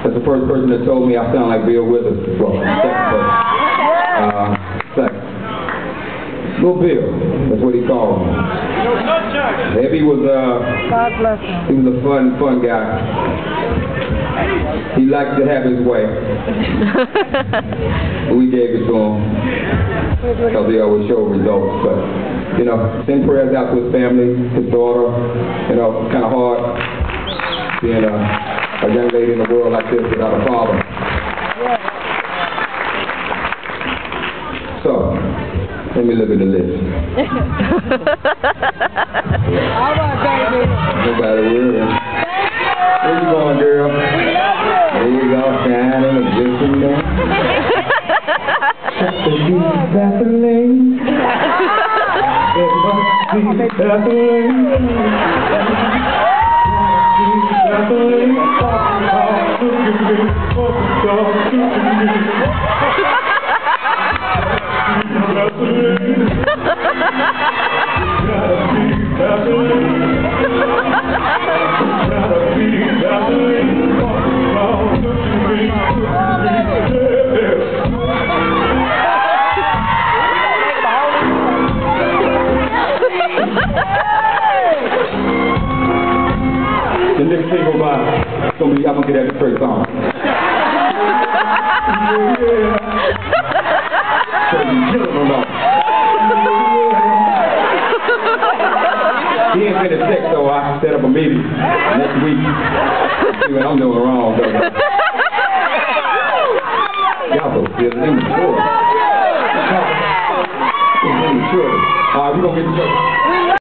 That's the first person that told me I sound like Bill Withers. Well, second. Little Bill, that's what he called me. Heavy was God bless him. he was a fun guy. He liked to have his way. We gave it to him because he always showed results. But, you know, send prayers out to his family, his daughter. You know, kind of hard being a young lady in the world like this without a father. So, let me look at the list. All right, baby. Nobody worry. Where you going, girl? There you go, shining and glistening. Vaseline. It must be Vaseline. The next single it's gonna be, I'm gonna get that straight song. He ain't finished sex, so I set up a meeting next week. See what I'm doing wrong, though. Y'all so still immature. Immature. All right, we're gonna get to